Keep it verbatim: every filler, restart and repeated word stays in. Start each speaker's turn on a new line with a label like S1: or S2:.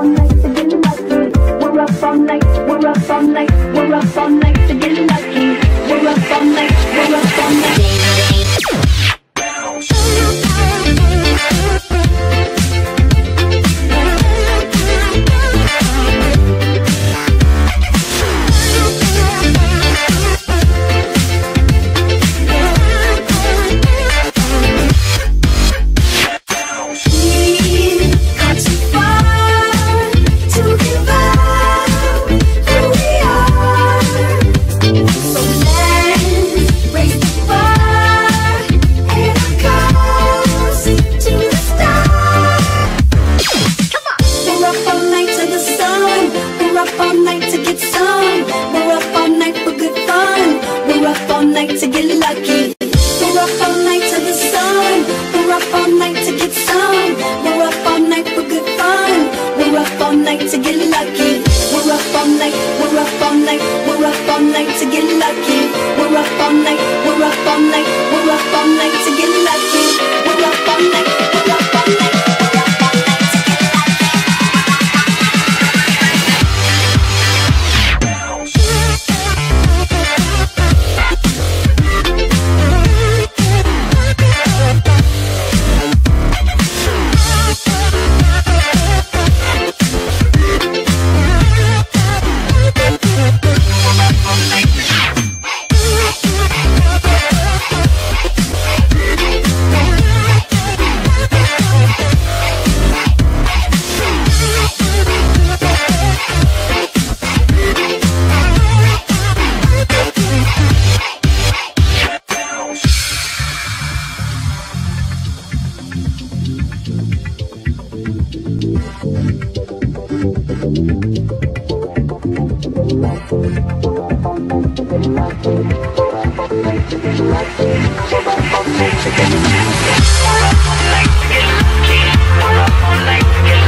S1: all night to get lucky. We're up all night, we're up all night, we're up all night to get lucky. We're up all night, we're up all night. To get lucky, we're up all night to the sun. We're up all night to get some. We're up all night for good fun. We're up all night to get lucky. We're up all night. We're up all night. We're up all night to get lucky. We're up all night. We're up all night. We're up all night to get lucky. We're up all night. We're up all night. We're up all night to get lucky.